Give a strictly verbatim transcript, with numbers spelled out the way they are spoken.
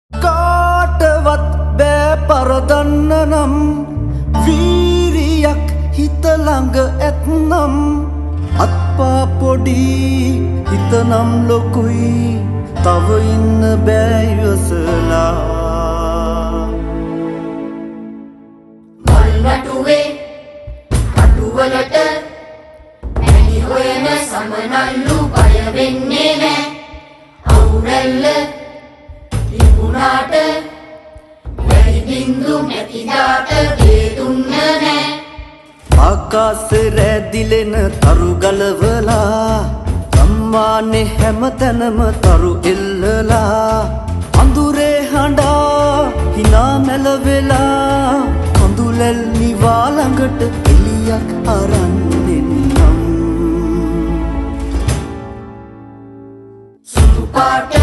කාටවත් බෑ පරදන්න නම් වීරියක් හිත ළඟ ඇත්නම් අත්පා පොඩි හිතනම් ලොකුයි තව ඉන්න බෑ ඉවසලා මල්වටුවේ අටුවලට ඇනි හොයන සමනල්ලු බය වෙන්නේ නෑ අවුරැල්ල තිබුණාට වැහි බින්දු නැතිදාට දේදුන්න නෑ ආකාසේ රැදිලෙන තරු ගලවලා ගම්මානේ හැමතැනම තරු එල්ලලා අඳුරේ හඬා හිනා මැලවෙලා කඳුලැල් නිවා ළඟට එලියක් අරන් එන්නම් සුදු පාට